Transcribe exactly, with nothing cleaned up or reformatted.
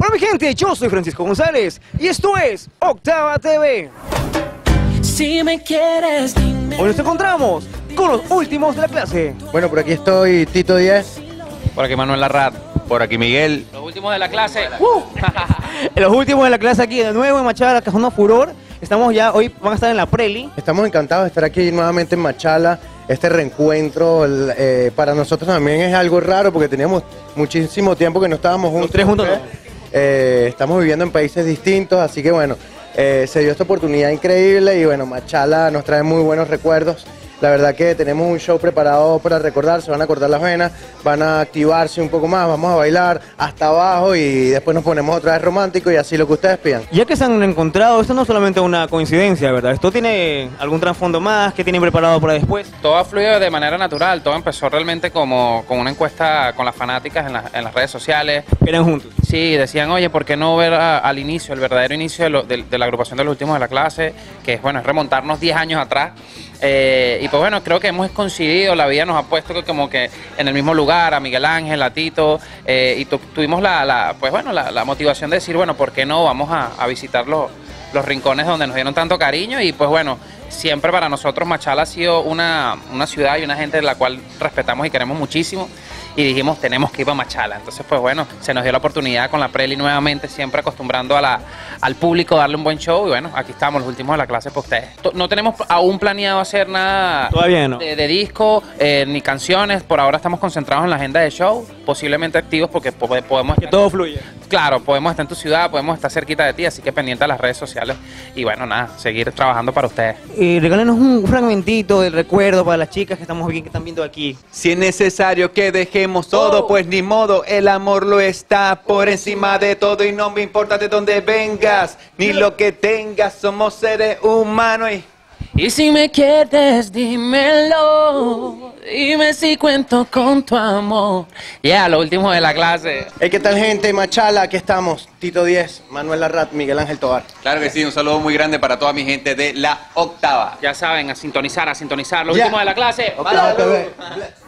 Hola mi gente, yo soy Francisco González y esto es Octava T V. Si me quieres, dime. Hoy nos encontramos con los últimos de la clase. Bueno, por aquí estoy, Tito Díaz. Por aquí Manuel Larrat. Por aquí Miguel. Los últimos de la clase. Uh, los últimos de la clase aquí de nuevo en Machala, Cajón Furor. Estamos ya, hoy van a estar en la Preli. Estamos encantados de estar aquí nuevamente en Machala. Este reencuentro el, eh, para nosotros también es algo raro porque teníamos muchísimo tiempo que no estábamos juntos. Los tres juntos. Eh, estamos viviendo en países distintos, así que bueno, eh, se dio esta oportunidad increíble y bueno, Machala nos trae muy buenos recuerdos. La verdad que tenemos un show preparado para recordar, se van a cortar las venas, van a activarse un poco más, vamos a bailar hasta abajo y después nos ponemos otra vez romántico y así lo que ustedes pidan. Ya que se han encontrado, esto no es solamente una coincidencia, ¿verdad? Esto tiene algún trasfondo más, ¿qué tienen preparado para después? Todo ha fluido de manera natural, todo empezó realmente como con una encuesta con las fanáticas en, la, en las redes sociales. Eran juntos. Sí, decían, oye, ¿por qué no ver a, al inicio, el verdadero inicio de, lo, de, de la agrupación de los últimos de la clase? Que es, bueno, es remontarnos diez años atrás. Eh, y pues bueno, creo que hemos coincidido, la vida nos ha puesto como que en el mismo lugar, a Miguel Ángel, a Tito, eh, y tu, tuvimos la, la, pues bueno, la, la motivación de decir, bueno, ¿por qué no? Vamos a, a visitar los, los rincones donde nos dieron tanto cariño y pues bueno, siempre para nosotros Machala ha sido una, una ciudad y una gente de la cual respetamos y queremos muchísimo. Y dijimos, tenemos que ir a Machala. Entonces, pues bueno, se nos dio la oportunidad con la Preli nuevamente, siempre acostumbrando a la, al público a darle un buen show. Y bueno, aquí estamos, los últimos de la clase para ustedes. No tenemos aún planeado hacer nada Todavía no. de, de disco, eh, ni canciones. Por ahora estamos concentrados en la agenda de show, posiblemente activos porque podemos... Que todo fluya. Claro, podemos estar en tu ciudad, podemos estar cerquita de ti, así que pendiente a las redes sociales. Y bueno, nada, seguir trabajando para ustedes. Y regálenos un fragmentito del recuerdo para las chicas que estamos bien, que están viendo aquí. Si es necesario que dejemos todo, Oh. pues ni modo, el amor lo está por encima de todo y no me importa de dónde vengas, ni lo que tengas, somos seres humanos y... Y si me quieres, dímelo. Dime si cuento con tu amor. Ya, yeah, lo último de la clase. Hey, ¿qué tal gente? Machala, aquí estamos, Tito Díaz, Manuel Larrat, Miguel Ángel Tobar. Claro que sí, un saludo muy grande para toda mi gente de La Octava. Ya saben, a sintonizar, a sintonizar. Lo Ya. último de la clase. Octava T V.